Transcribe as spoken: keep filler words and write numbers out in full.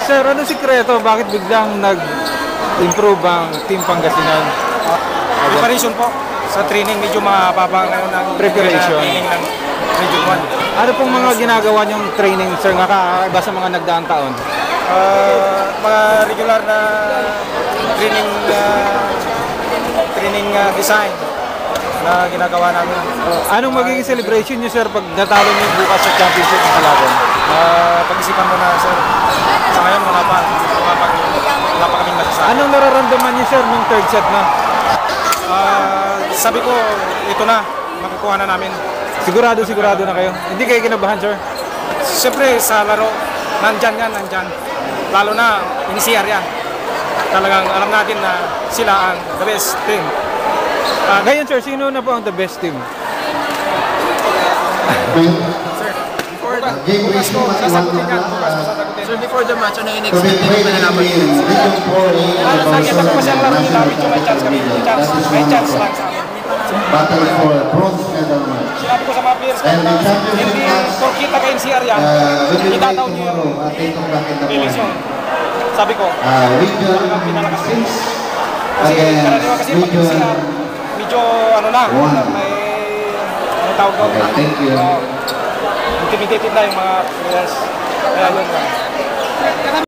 Sir, ano sikreto? Bakit biglang nag-improve ang Team Pangasinan? Preparation po. Sa training, medyo mapapa ngayon ng Preparation. training ng Region one. Ano pong mga ginagawa niyong training, sir, nga kakaiba sa mga nagdaang taon? Uh, mga regular na training uh, training uh, design na ginagawa namin. Uh, anong magiging celebration niyo, sir, pag natalo niyo bukas sa championship ng kalaban? Uh, pag-isipan mo na, sir. Sa ngayon, wala pa. Wala pa, wala pa kaming masasabi. Anong nararamdaman niyo, sir, nung third set na? Uh, sabi ko, ito na. Makukuha na namin. Sigurado, sigurado na kayo? Hindi kayo kinabahan, sir? Siyempre, sa laro, nandyan yan, nandyan. Lalo na, inisiyar yan. Talagang alam natin na sila ang the best team. Uh, ngayon, sir, sino na po ang the best team? Sir, before the, bukas ko, sasagutin yan. Bukas ko sasagutin. Sir, before the match, ano yung expect nyo na nalaman yun? Nakita ko pa siyang laro nila, medyo may chance kami. May chance, may chance lang sa amin. Battle for bronze medal match. Sinabi ko sa mga players ko na hindi porkita kay N C R yan, itataw niyo yung release yun. Sabi ko, talagang pinalakas ko. Kasi karaniwa kasi pag N C R, medyo ano na, may ano tawag doon, intimidated na yung mga players. Kaya yun.